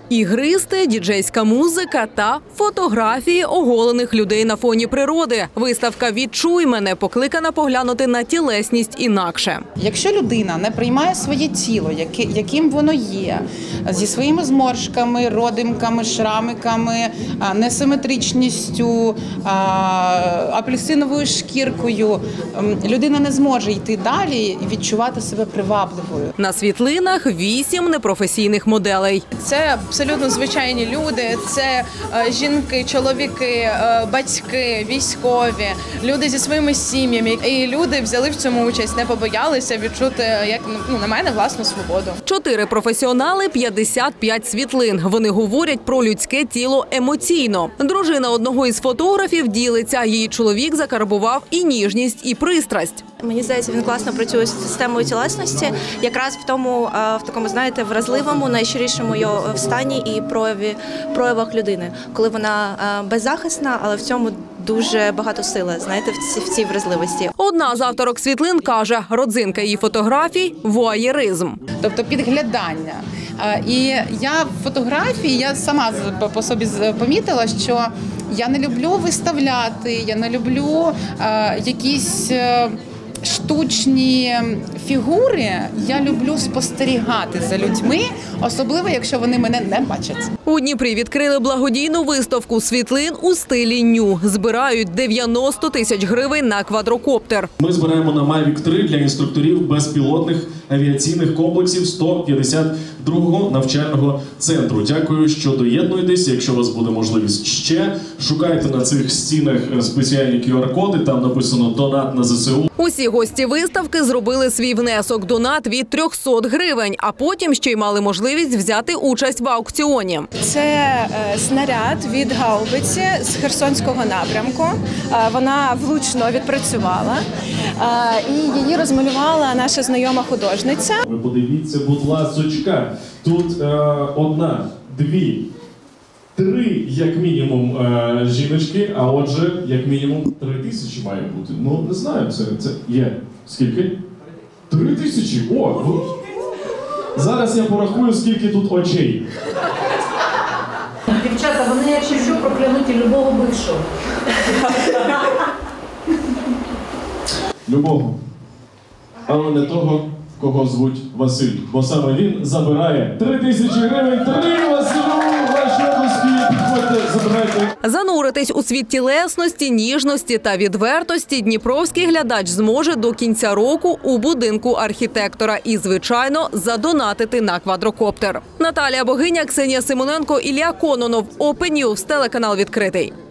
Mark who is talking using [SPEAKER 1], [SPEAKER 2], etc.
[SPEAKER 1] Ігристи, діджейська музика та фотографії оголених людей на фоні природи. Виставка «Відчуй мене» покликана поглянути на тілесність інакше.
[SPEAKER 2] Якщо людина не приймає своє тіло, яким воно є, зі своїми зморшками, родимками, шрамиками, несиметричністю, апельсиновою шкіркою, людина не зможе йти далі і відчувати себе привабливою.
[SPEAKER 1] На світлинах 8 непрофесійних моделей.
[SPEAKER 3] Це абсолютно звичайні люди, це жінки, чоловіки, батьки, військові, люди зі своїми сім'ями. І люди взяли в цьому участь, не побоялися відчути, як на мене, власну свободу.
[SPEAKER 1] 4 професіонали, 55 світлин. Вони говорять про людське тіло емоційно. Дружина одного із фотографів ділиться. Її чоловік закарбував і ніжність, і пристрасть.
[SPEAKER 4] Мені здається, він класно працює з системою тілесності, якраз в такому, знаєте, вразливому, найщирішому його стані і проявах людини, коли вона беззахисна, але в цьому дуже багато сили, знаєте, в цій вразливості.
[SPEAKER 1] Одна з авторок світлин каже, родзинка її фотографій – вуаєризм.
[SPEAKER 2] Тобто підглядання. І я в фотографії, я сама по собі помітила, що я не люблю виставляти, я не люблю якісь штучні фігури, я люблю спостерігати за людьми, особливо, якщо вони мене не бачать.
[SPEAKER 1] У Дніпрі відкрили благодійну виставку світлин у стилі ню. Збирають 90 тисяч гривень на квадрокоптер.
[SPEAKER 5] Ми збираємо на Mavic 3 для інструкторів безпілотних авіаційних комплексів 152-го навчального центру. Дякую, що доєднуєтесь. Якщо у вас буде можливість ще, шукайте на цих стінах спеціальні QR-коди, там написано «Донат на ЗСУ».
[SPEAKER 1] Усі гості виставки зробили свій внесок – донат від 300 гривень, а потім ще й мали можливість взяти участь в аукціоні.
[SPEAKER 3] Це снаряд від гаубиці з Херсонського напрямку. Вона влучно відпрацювала і її розмалювала наша знайома художниця.
[SPEAKER 5] Ви подивіться, будь ласочка, тут 1, 2, 3, як мінімум, жіночки, а отже, як мінімум 3000 має бути. Ну, не знаю, це є. Скільки? 3000? О! Зараз я порахую, скільки тут очей.
[SPEAKER 6] Дівчата, вони, якщо що, проклянуть і любого бившого.
[SPEAKER 5] Любого. Але не того, кого звуть Василь. Бо саме він забирає 3000 гривень. 3 Василю! Ваші обласки! Підходьте, забирайте.
[SPEAKER 1] Зануритись у світ тілесності, ніжності та відвертості дніпровський глядач зможе до кінця року у будинку архітектора і, звичайно, задонатити на квадрокоптер. Наталія Богиня, Ксенія Симоненко, Ілля Кононов. Open News, телеканал «Відкритий».